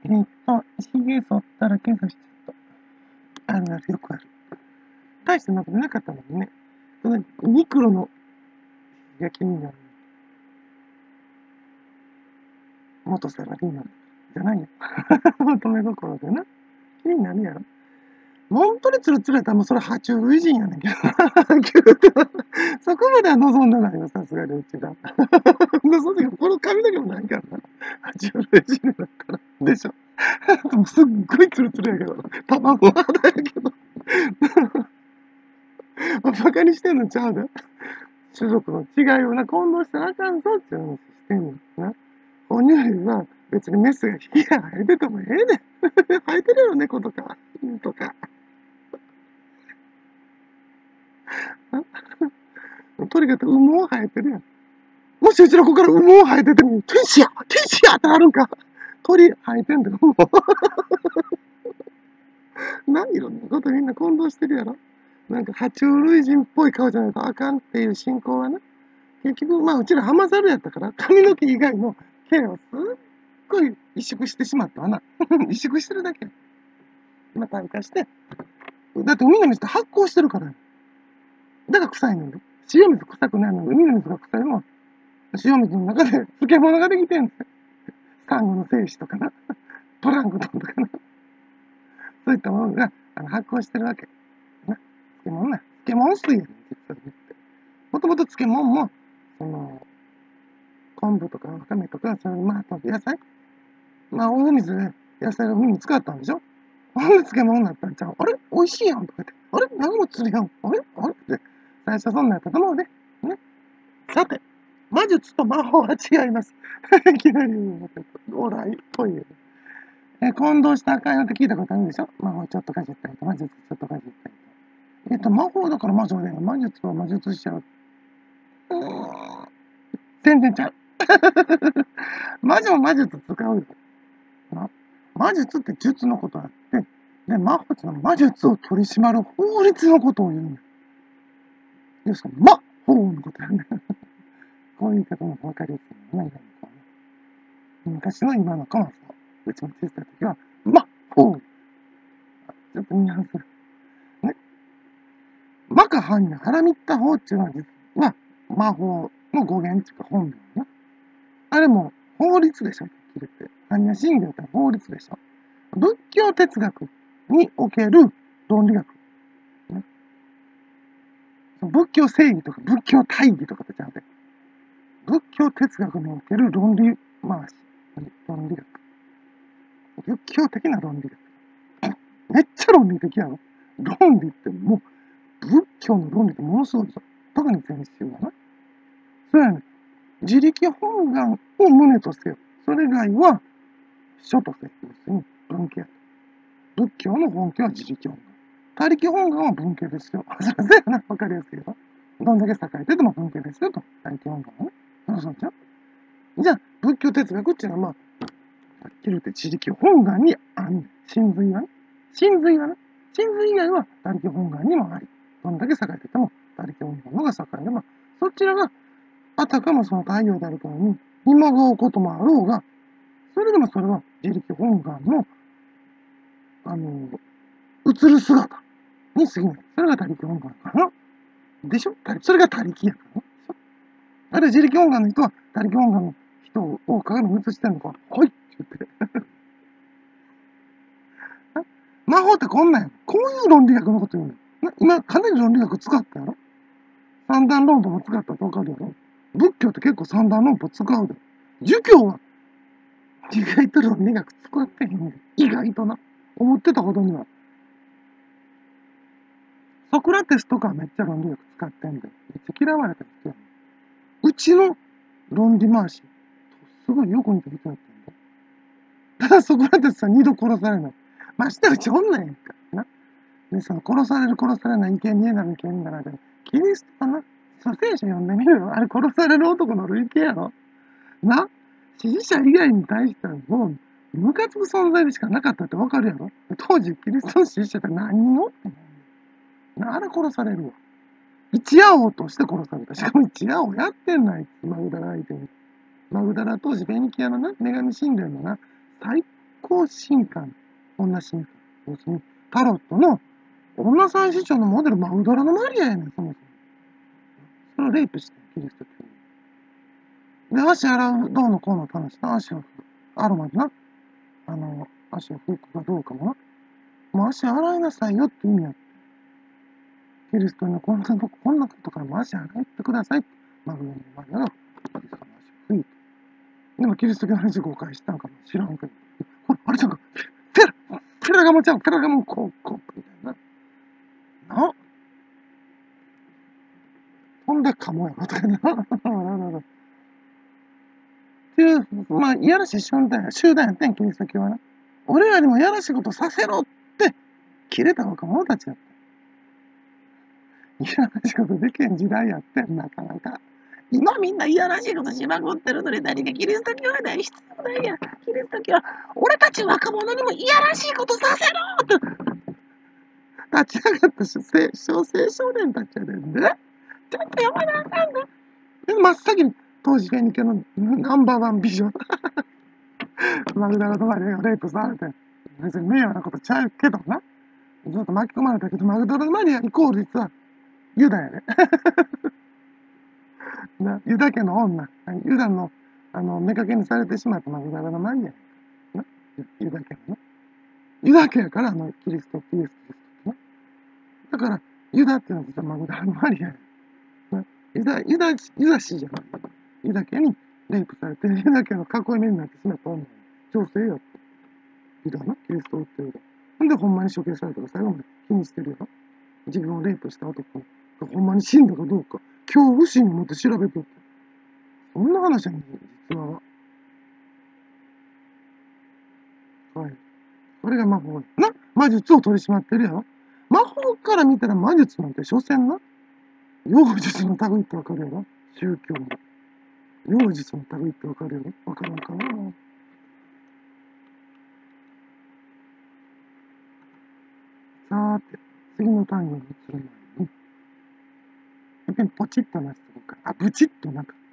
ひげ剃ったら検査しちゃった。あるある、よくある。大したことなかったのにね。そのミクロのひげが気になる。元サラリーマンじゃないよ。乙女心でな。気になるやろ。本当にツルツルやったらもうそれ爬虫類人やねんけど。そこまでは望んでないよ、さすがにうちが。望んでこの髪の毛もないからな。爬虫類人だったら。でしょ。でもすっごいツルツルやけど。卵肌やけど。バカにしてんのちゃうで。種族の違いをな、混同したらあかんぞって話してんのな。哺乳類は別にメスがひげが生えててもええねん。生えてるよ、猫とか。犬とか。鳥がって羽毛生えてるやん。もしうちの子から羽毛生えてても、天使や天使やってなるんか。鳥生えてんだよ、羽毛。何いろんなことみんな混同してるやろ。なんか爬虫類人っぽい顔じゃないとあかんっていう信仰はね。結局、まあうちら浜猿やったから、髪の毛以外の毛をすっごい萎縮してしまったわな。萎縮してるだけ。まあ退化して。だって海の水って発酵してるから。だから臭いのよ。塩水臭くないのに海の水が臭いのは塩水の中で漬物ができてんですよ。サンゴの精子とかな。プランクトンとかな。そういったものが発酵してるわけ。な。漬物な。漬物水やねん、実は言って。もともと漬物も、その、昆布とかわかめとか、そのまあ、野菜まあ、大水で野菜が海に使ったんでしょ。ほんで漬物になったんちゃう。あれ美味しいやんとか言って。あれ長持ちするやん。あれあれって。最初そんなんやったと思うね。ね。さて、魔術と魔法は違います。いきなりお題という。混同したらあかんよって聞いたことあるんでしょ。魔法ちょっとかじったりと、魔術ちょっとかじったりと。魔法だから魔女で、魔術は魔術しちゃう。全然ちゃう。魔女は魔術使うよ。魔術って術のことあって、で、魔法ってのは魔術を取り締まる法律のことを言うんだよ。ですから、魔法のことやね。こういう言い方も分かりやすいよね。昔の今のかもそう。うちも小さい時は、魔法。ちょっとニュアンス。ね。魔か犯や腹みった法っていうのは実は魔法の語源っていうか本名ね。あれも法律でしょ。切れて。般若心経って法律でしょ。仏教哲学における論理学。ね、仏教正義とか仏教大義とかってちゃうで。仏教哲学における論理回し。論理学。仏教的な論理学。めっちゃ論理的やろ。論理ってもう、仏教の論理ってものすごいぞ。特に禅宗はな。そうやね。自力本願を旨とせよ。それ以外は、書とせ。要するに文系。仏教の本家は自力本願。他力本願は文系ですよ。それやな。わかりやすいよ。どんだけ栄えてても文系ですよと。他力本願はね。そうじゃん。じゃあ、仏教哲学っていうのは、まあ、はっきり言って自力本願にあんねん。真髄はね。真髄はね。真髄以外は他力本願にもあり。どんだけ栄えてても他力本願のが栄えれば、そちらがあたかもその太陽であるからに、今がうこともあろうが、それでもそれは自力本願の、映る姿に過ぎない。それが他力本願かな。でしょ。それが他力やからな。あれ自力本願の人は他力本願の人を鏡に映してんのか。はいって言って。魔法ってこんなんや。こういう論理学のこと言うの。今、かなり論理学使ったやろ。三段論法も使ったってわかるやろ。仏教って結構三段論法使うで。儒教は意外と論理学使ってへんねん。意外とな。思ってたほどには。ソクラテスとかはめっちゃ論理学使ってんだよ。めっちゃ嫌われた人やねん。うちの論理回し、すごいよく似た人やったんだ。ただソクラテスは二度殺されない。ましてうち女やんか。な。で、その殺される殺されない意見になる意見にならない。キリストかな。蘇生者読んでみるよ。あれ殺される男の類型やろ。な。支持者以外に対してはもう、ムカつく存在でしかなかったってわかるやろ。当時、キリストの支持者って何人おってんの。あれ殺されるわ。一夜王として殺された。しかも一夜王やってんない。マグダラ相手に。マグダラ当時、ベニキアのな、女神神殿のな、最行進化、女進化。要するに、タロットの女祭司長のモデル、マグドラのマリアやねん、そもそも。それをレイプして、キリスト教に。で、足洗う、どうのこうのって話な、足を、アロマでな、足を拭くかどうかもな。もう足洗いなさいよって意味やって。キリストにこんなことからも足洗ってくださいって、マグドラのマリアが、キリストの足を拭いて。でもキリスト教の話誤解したんかも知らんけど。ほら、あれちゃんか、フェラガモちゃん、フェラガモ、こう、みたいな。ほんで、カモやろ、とかな。っていう、まあ、いやらしい集団やってん、キリスト教はな。俺らにもいやらしいことさせろって、切れた若者たちやって。いやらしいことできへん時代やってん、なかなか。今みんないやらしいことしまくってるのに何かキリスト教はない必要ないやん。キリスト教は、俺たち若者にもいやらしいことさせろって立ち上がった小青少年たちやでんで。ちょっと読まなあかんの。で、真っ先に、当時フェニケのナンバーワン美女。マグダラのマリアがレイプされて、別に名誉なことちゃうけどな。ずっと巻き込まれたけど、マグダラのマリアイコール実はユダやね。なユダ家の女。ユダの、妾にされてしまったマグダラのマリアやな。ユダ家のな。ユダ家やから、キリスト、イエス・キリストな。だから、ユダっていうのは実はマグダラのマリアや。ユダ氏じゃない。ユダ家にレイプされて、ユダ家の囲い目になってしまった女。女性や。ユダな、キリストを売ってる。ほんで、ほんまに処刑されたか最後まで気にしてるよ。自分をレイプした男がほんまに死んだかどうか、恐怖心を持って調べてって。そんな話やねん、実は。はい。それが魔法や。な、魔術を取り締まってるやろ。魔法から見たら魔術なんて所詮な、妖術の類ってわかるやろ。宗教の。妖術の類ってわかるやろ。わかるのかな。さーて、次の単位を移る前に、やっぱりポチッとなってとこから、ブチッとなんか、